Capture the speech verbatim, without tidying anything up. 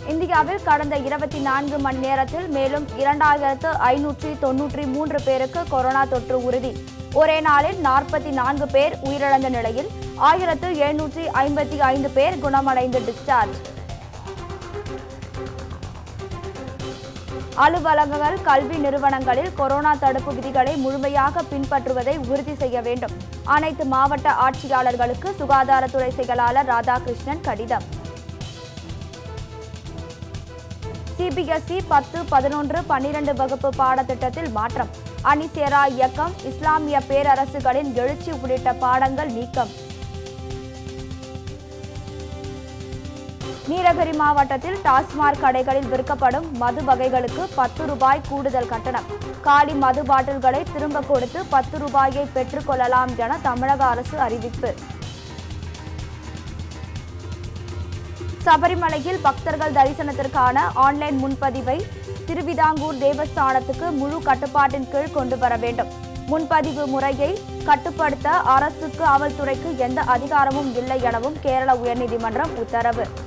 இந்தியாவில் கடந்த இருபத்தி நான்கு மணி நேரத்தில் மேலும் இரண்டாயிரத்து ஐநூற்றி தொன்னூற்றி மூன்று பேருக்கு கொரோனா தொற்று உறுதி. ஒரே நாளில் நாற்பத்தி நான்கு பேர் உயிரிழந்த நிலையில் ஆயிரத்து எழுநூற்றி ஐம்பத்தி ஐந்து பேர் குணமடைந்து டிஸ்சார்ஜ். அலுவலகங்கள், கல்வி நிறுவனங்களில் கொரோனா தடுப்பு விதிகளை முழுமையாக பின்பற்றுவதை உறுதி செய்ய வேண்டும். அனைத்து மாவட்ட ஆட்சியாளர்களுக்கு சுகாதாரத்துறை செயலாளர் ராதாகிருஷ்ணன் கடிதம். சிபிஎஸ்இ பத்து, பதினொன்று, பன்னிரண்டு வகுப்பு பாடத்திட்டத்தில் மாற்றம். அணிசேரா இயக்கம், இஸ்லாமிய பேரரசுகளின் எழுச்சி உள்ளிட்ட பாடங்கள் நீக்கம். நீலகிரி மாவட்டத்தில் டாஸ்மாக் கடைகளில் விற்கப்படும் மது வகைகளுக்கு பத்து ரூபாய் கூடுதல் கட்டணம். காலி மது பாட்டில்களை திரும்ப கொடுத்து பத்து ரூபாயை பெற்றுக் கொள்ளலாம் என தமிழக அரசு அறிவிப்பு. சபரிமலையில் பக்தர்கள் தரிசனத்திற்கான ஆன்லைன் முன்பதிவை திருவிதாங்கூர் தேவஸ்தானத்துக்கு முழு கட்டுப்பாட்டின் கீழ் கொண்டு வர வேண்டும். முன்பதிவு முறையை கட்டுப்படுத்த அரசுக்கு காவல்துறைக்கு எந்த அதிகாரமும் இல்லை எனவும் கேரள உயர்நீதிமன்றம் உத்தரவு.